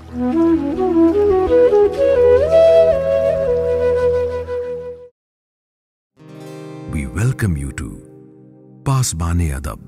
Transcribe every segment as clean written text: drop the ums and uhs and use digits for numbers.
We welcome you to Pasbaan-e-Adab.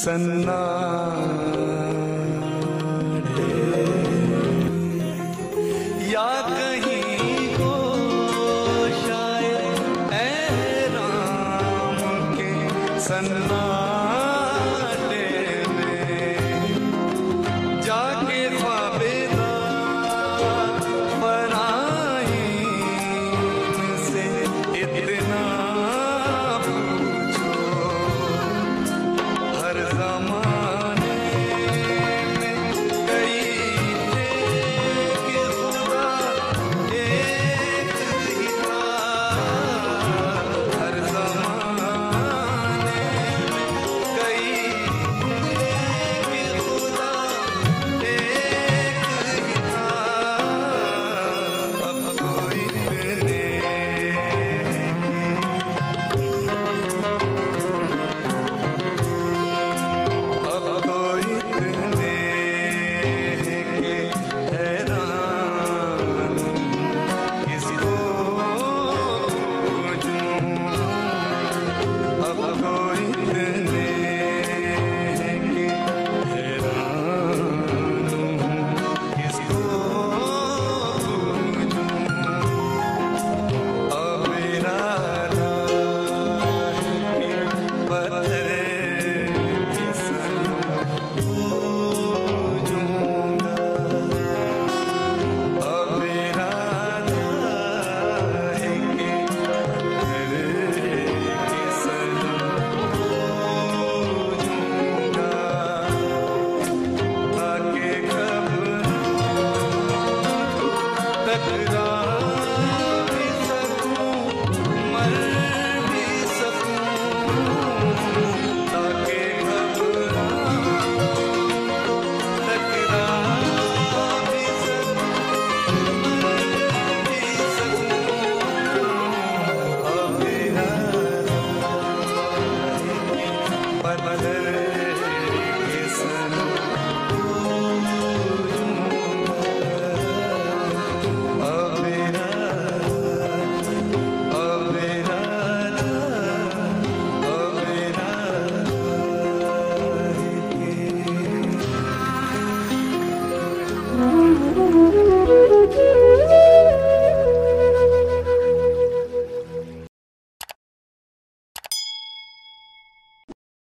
सन्नाटे या कहीं को शायद ऐ राम के सन्नाटे में जाके ख्वाबेदार फराहीम से इतना पूछो हर ज़माने में कई थे कि खुदा एक ही था। हर ज़माने में कई थे कि खुदा एक ही था। अब तो इतने अब तो इतने के हैरान किसको पूछूं। अब तो इतने के हैरान किसको पूछूं। अब इरादा है पत्थर की सनम पूजूंगा। अब इरादा है कि पत्थर की सनम पूजूंगा ताकि टकरा भी सकूं मर भी सकूं। ताकि टकरा भी सकूं मर भी सकूं। अब इरादा है कि पत्थर के सनम पूजूंगा। अब इरादा अब इरादा अब इरादा है कि